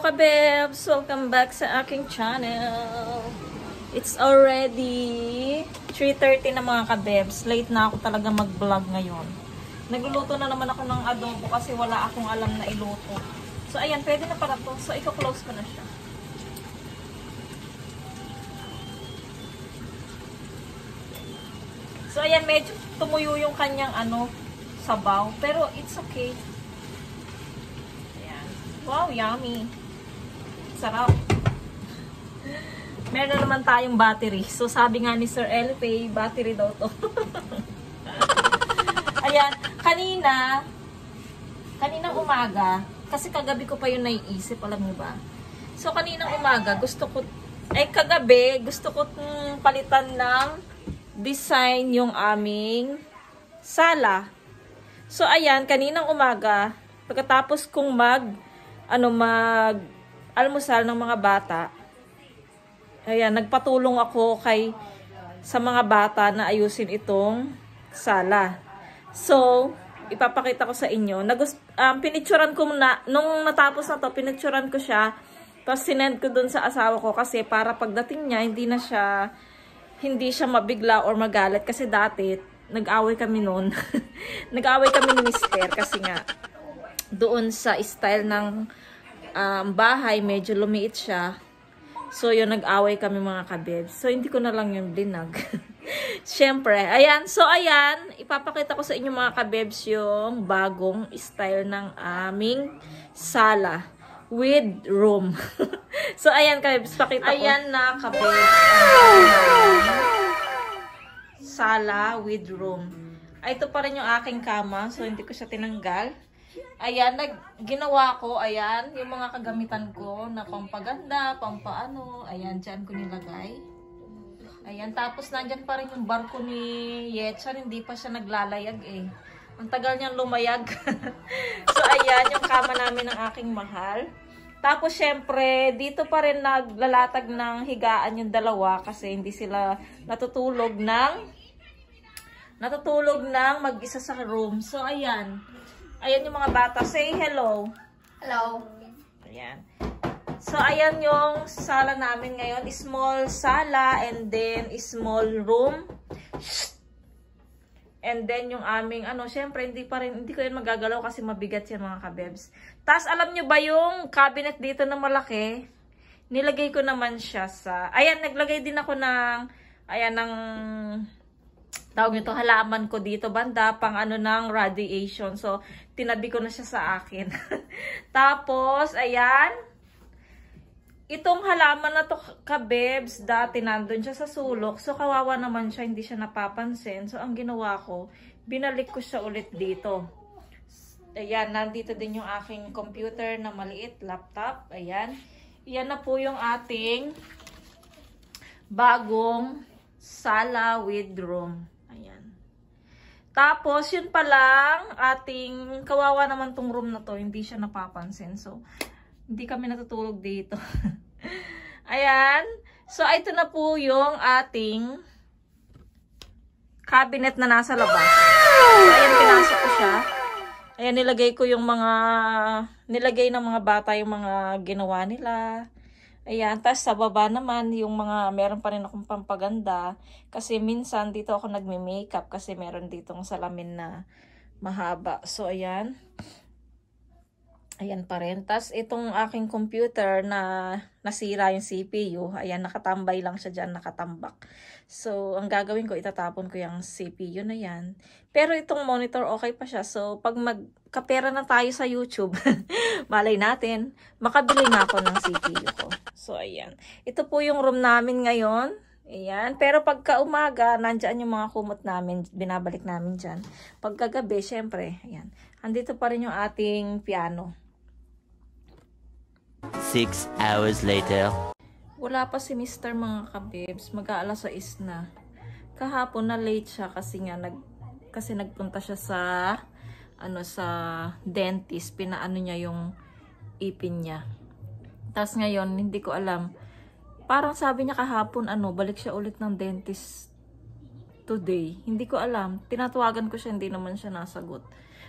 kabebs! Welcome back sa aking channel. It's already 3:30 na mga kabebs. Late na ako talaga mag-vlog ngayon. Nagluluto na naman ako ng adobo kasi wala akong alam na iluto. So ayan, pwede na para to. So i-close ko na siya. So ayan, medyo tumuyo yung kanyang sabaw. Pero it's okay. Wow, yummy. Sarap. Meron naman tayong battery. So, sabi nga ni Sir LP, battery daw to. Ayan, kaninang umaga, kasi kagabi ko pa yun naiisip, alam niyo ba? So, kaninang umaga, kagabi, gusto ko palitan ng design yung aming sala. So, ayan, kaninang umaga, pagkatapos kong almusal ng mga bata. Ayan, nagpatulong ako sa mga bata na ayusin itong sala. So, ipapakita ko sa inyo. Pinicturan ko nung natapos na to, pinicturan ko siya. Tapos sinend ko dun sa asawa ko kasi para pagdating niya, hindi siya mabigla or magalit. Kasi dati, nag-away kami noon. Nag-away kami ni Mister kasi nga, doon sa style ng bahay, medyo lumiit siya. So, yun, nag-away kami mga kabebs. So, hindi ko na lang yung blinag. Siyempre, ayan. So, ayan, ipapakita ko sa inyo mga kabebs yung bagong style ng aming sala with room. So, ayan kabebs, pakita ko. Ayan na kabebs. Sala with room. Ito pa rin yung aking kama. So, hindi ko siya tinanggal. Ayan, ginawa ko, ayan, yung mga kagamitan ko na pampaganda, pampaano, ayan, dyan ko nilagay. Ayan, tapos nandyan pa rin yung barko ni Yetchan, hindi pa siya naglalayag eh. Ang tagal niyang lumayag. So, ayan, yung kama namin ng aking mahal. Tapos, syempre, dito pa rin naglalatag ng higaan yung dalawa kasi hindi sila natutulog ng mag-isa sa room. So, ayan. Ayan yung mga bata. Say hello. Hello. Ayan. So, ayan yung sala namin ngayon. Small sala and then small room. And then yung aming, syempre, hindi ko yun magagalaw kasi mabigat yan mga kabebs. Tapos, alam nyo ba yung cabinet dito na malaki? Nilagay ko naman siya ayan, naglagay din ako ng tawag nito, halaman ko dito banda, pang ng radiation. So, tinabi ko na siya sa akin. Tapos, ayan. Itong halaman na to, kabebs, dati nandun siya sa sulok. So, kawawa naman siya, hindi siya napapansin. So, ang ginawa ko, binalik ko siya ulit dito. Ayan, nandito din yung aking computer na maliit, laptop. Ayan. Iyan na po yung ating bagong sala with room. Tapos, yun pa lang, ating kawawa naman tong room na to, hindi siya napapansin. So, hindi kami natutulog dito. Ayan. So, ito na po yung ating cabinet na nasa labas. So, ayan, pinasok ko siya. Ayan, nilagay ng mga bata yung mga ginawa nila. Ayan, tapos sa baba naman, yung meron pa rin akong pampaganda. Kasi minsan dito ako nagme-makeup kasi meron ditong salamin na mahaba. So, ayan. Ayan pa rin. Tapos itong aking computer na nasira yung CPU. Ayan, nakatambay lang siya dyan, nakatambak. So, ang gagawin ko, itatapon ko yung CPU na yan. Pero itong monitor, okay pa siya. So, pag magkapera na tayo sa YouTube, malay natin, makabili na ako ng CPU ko. So, ayan. Ito po yung room namin ngayon. Ayan. Pero pagka umaga, nandyan yung mga kumot namin. Binabalik namin dyan. Pagkagabi, syempre, ayan. Andito pa rin yung ating piano. 6 hours later. Wala pa si Mr. mga kabebs. Mag-aalas 6 na. Kahapon na late siya kasi nagpunta siya sa dentist. Pinaano niya yung ipin niya. Tapos ngayon, hindi ko alam. Parang sabi niya kahapon, balik siya ulit ng dentist today. Hindi ko alam. Tinatawagan ko siya, hindi naman siya nasagot.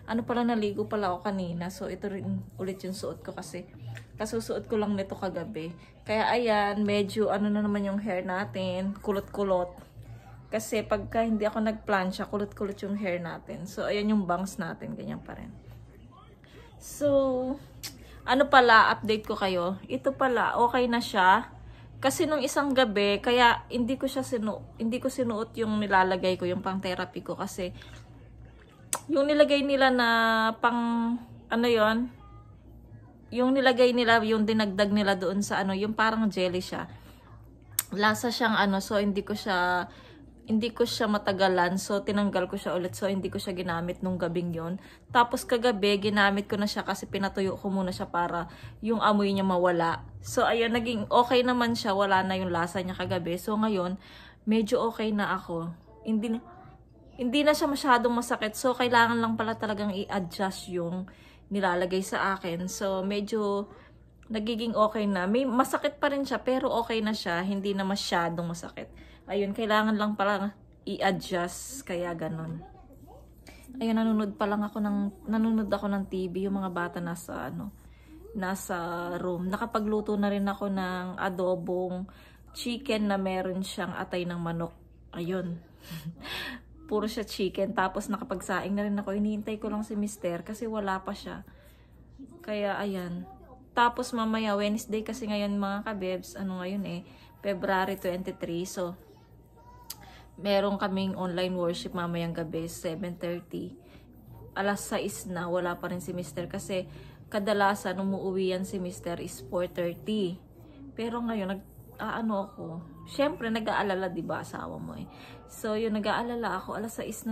Ano pala, naligo pala ako kanina. So, ito rin ulit yung suot ko kasi kasusuot ko lang nito kagabi. Kaya ayan, medyo ano na naman yung hair natin, kulot-kulot. Kasi pagka hindi ako nagplansya, kulot-kulot yung hair natin. So, ayan yung bangs natin, ganyan pa rin. So, ano pala, update ko kayo. Ito pala, okay na siya. Kasi nung isang gabi, kaya hindi ko sinuot yung nilalagay ko, yung pang therapy ko. Kasi, yung nilagay nila na pang, ano yon, yung nilagay nila, yung dinagdag nila doon sa ano, yung parang jelly siya. Lasa siyang ano, so hindi ko siya matagalan. So, tinanggal ko siya ulit. So, hindi ko siya ginamit nung gabing yon. Tapos, kagabi, ginamit ko na siya kasi pinatuyo ko muna siya para yung amoy niya mawala. So, ayun, naging okay naman siya. Wala na yung lasa niya kagabi. So, ngayon, medyo okay na ako. Hindi na siya masyadong masakit. So, kailangan lang pala talagang i-adjust yung nilalagay sa akin. So, medyo nagiging okay na. May masakit pa rin siya, pero okay na siya. Hindi na masyadong masakit. Ayun, kailangan lang pala i-adjust. Kaya ganon. Ayun, nanonood ako ng TV. Yung mga bata nasa room. Nakapagluto na rin ako ng adobong chicken na meron siyang atay ng manok. Ayun. Puro siya chicken. Tapos nakapagsaing na rin ako. Hinihintay ko lang si Mister kasi wala pa siya. Kaya ayan. Tapos mamaya Wednesday kasi ngayon mga kabebs. Ano ngayon February 23. So, meron kaming online worship mamayang gabi, 7:30. Alas 6 na, wala pa rin si Mister kasi kadalasan umuwi yan si Mister is 4:30. Pero ngayon, ako, syempre nag-aalala, diba, asawa mo So, yun, nag-aalala ako, alas 6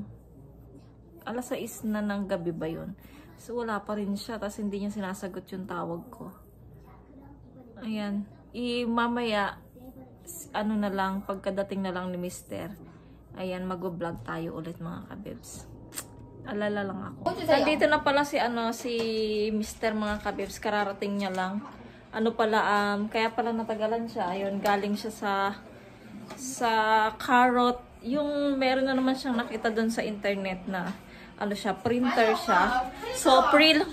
na ng gabi ba yun? So, wala pa rin siya, tapos hindi niya sinasagot yung tawag ko. Ayan, mamaya, na lang, pagkadating na lang ni Mister, ayan, mag-vlog tayo ulit mga kabibs. Alala lang ako. Nandito na pala si Mister mga kabibs, kararating niya lang. Kaya pala natagalan siya. Ayun, galing siya sa Carrot. Yung meron na naman siyang nakita doon sa internet na, printer siya. So,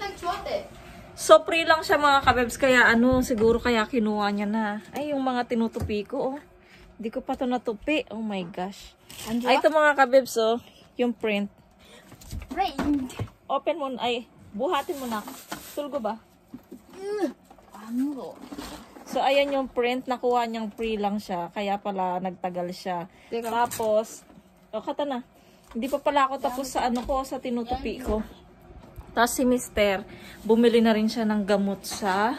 free lang siya mga kabebs, kaya siguro kaya kinuha niya na. Ay, yung mga tinutupi ko, Hindi ko pa ito natupi. Oh my gosh. Ay, ito mga kabebs, yung print. Open mo, buhatin mo na. Tulgo ba? So, ayan yung print. Nakuha niyang free lang siya. Kaya pala nagtagal siya. Tapos, kata na. Hindi pa pala ako tapos sa sa tinutupi ko. Tapos si Mister, bumili na rin siya ng gamot sa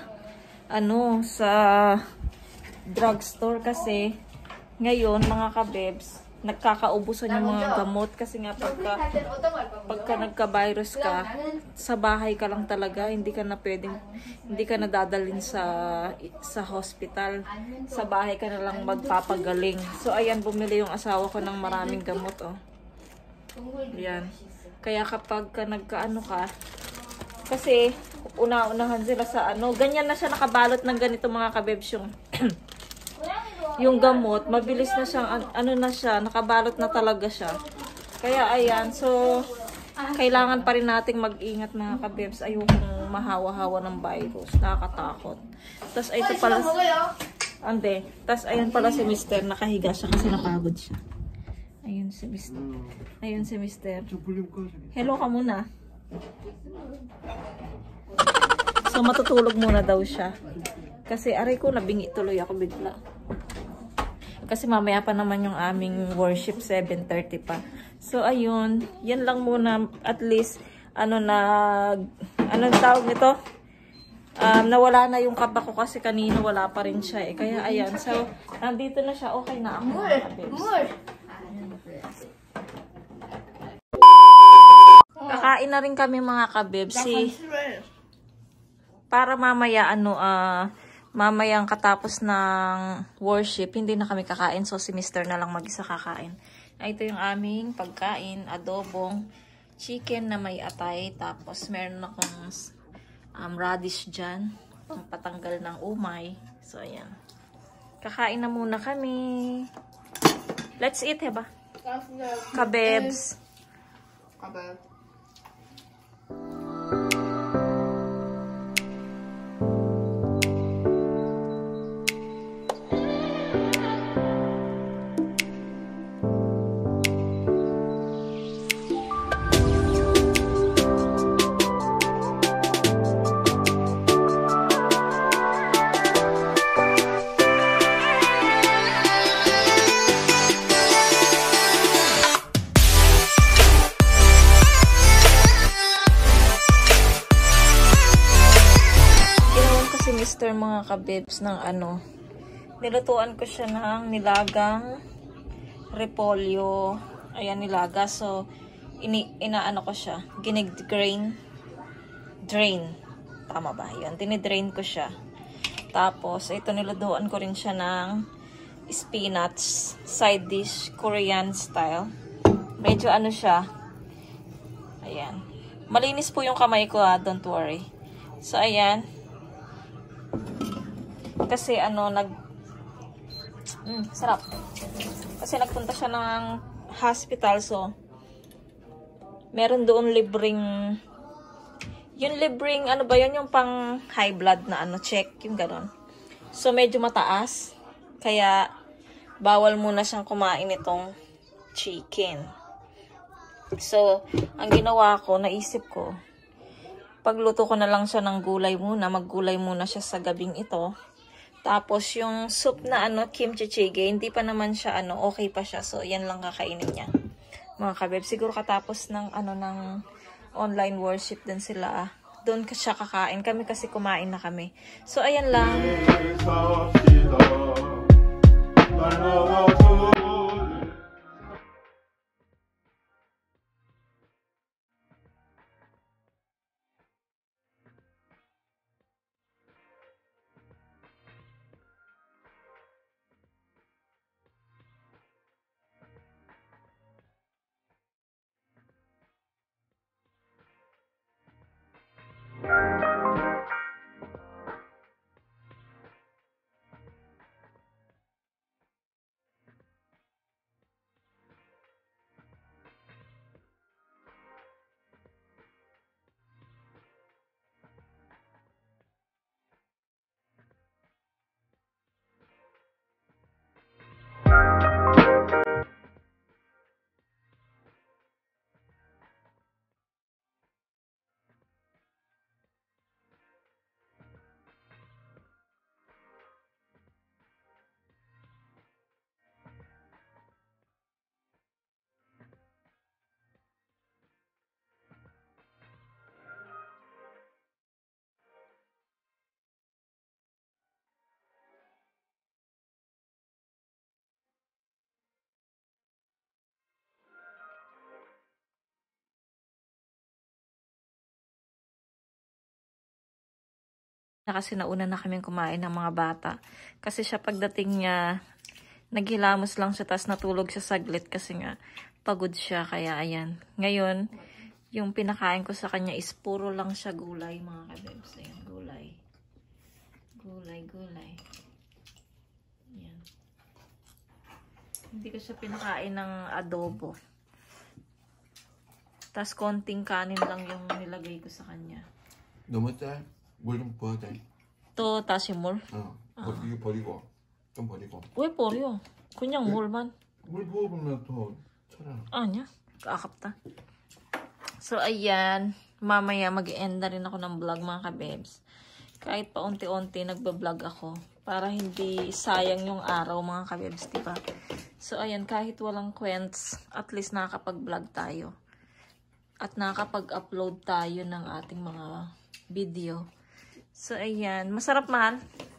drugstore kasi ngayon mga kabebs, nagkakaubusan yung mga gamot kasi nga pagka nagka-virus ka, sa bahay ka lang talaga, hindi ka na dadalhin sa hospital. Sa bahay ka na lang magpapagaling. So ayan, bumili yung asawa ko ng maraming gamot, Ayan. Kaya kapag nagkaano ka, kasi una-unahan sila sa ganyan na siya nakabalot ng ganito mga kabebs yung gamot, mabilis na siyang nakabalot na talaga siya. Kaya ayan, so kailangan pa rin nating mag-ingat mga kabebs. Ayokong mahawa-hawa ng virus, nakakatakot. Tapos ito pala, tapos ayan pala si Mister, nakahiga siya kasi napagod siya. Ayun si Mister. Ayun si Mister. Hello ka muna. So, matutulog muna daw siya. Kasi, aray ko, nabingi tuloy ako bigla. Kasi mamaya pa naman yung aming worship, 7:30 pa. So, ayun. Yan lang muna. At least, anong tawag nito? Nawala na yung kaba ko kasi kanina wala pa rin siya Kaya, ayan. So, nandito na siya. Okay na ako. Kakain na rin kami mga kabebs. Para mamaya mamayang katapos ng worship, hindi na kami kakain. So si Mister na lang mag-isa kakain. Ito yung aming pagkain, adobong chicken na may atay. Tapos meron akong radish dyan, ang patanggal ng umay. So ayan. Kakain na muna kami. Let's eat, heba? Kabebs. mister mga kabibs ng ano. Nilutuan ko siya ng nilagang repolyo. Ayan, nilaga. So, inaano ko siya. Drain. Tama ba? Yun. Dinidrain ko siya. Tapos, ito nilutuan ko rin siya ng spinach. Side dish. Korean style. Medyo ano siya. Ayan. Malinis po yung kamay ko don't worry. So, ayan. Kasi ano, sarap. Kasi nagpunta siya ng hospital, so meron doon libreng, yung libreng, ano ba yun, yung pang high blood na ano, check, yung ganon. So, medyo mataas. Kaya, bawal muna siyang kumain itong chicken. So, ang ginawa ko, naisip ko, pagluto ko na lang siya ng gulay muna, maggulay muna siya sa gabing ito. Tapos, yung soup na ano, kimchi jjigae, hindi pa naman siya ano, okay pa siya. So, yan lang kakainin niya. Mga kabeb, siguro katapos ng ano, ng online worship din sila. Doon siya kakain. Kami kasi kumain na kami. So, ayan lang. Kasi nauna na kaming kumain ng mga bata. Kasi siya pagdating niya, naghilamos lang siya, tapos natulog siya saglit kasi nga pagod siya. Kaya ayan. Ngayon, yung pinakain ko sa kanya is puro lang siya gulay, mga kabebs. Ayan, gulay. Gulay. Ayan. Hindi ko siya pinakain ng adobo. Tapos konting kanin lang yung nilagay ko sa kanya. 너무 짜? 물 좀 부어야 돼. 또 다시 물? 이거 버리고 좀 버리고. 왜 버려? 그냥 물만. 물 부어보면 더 차라. Anya? Kakapta. So, ayan. Mamaya mag-end na rin ako ng vlog, mga kabebs. Kahit pa unti-unti nagbablog ako. Para hindi sayang yung araw, mga kabebs, diba? So, ayan. Kahit walang kwents, at least nakakapag-vlog tayo. At nakakapag-upload tayo ng ating mga video. So, ayan. Masarap, mahal.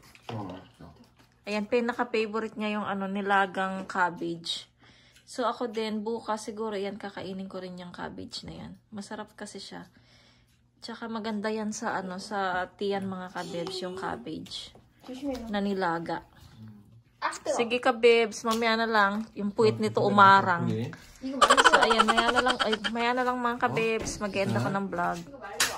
Ayan, pinaka-favorite niya yung ano, nilagang cabbage. So, ako din, bukas siguro, yan, kakainin ko rin yung cabbage na yan. Masarap kasi siya. Tsaka maganda yan sa, ano, sa tiyan, mga kabebs, yung cabbage. Na nilaga. Sige, kabebs, mamaya na lang. Yung puwit nito umarang. So, ayan, maya na lang mga kabebs. Mag-end ako ng vlog.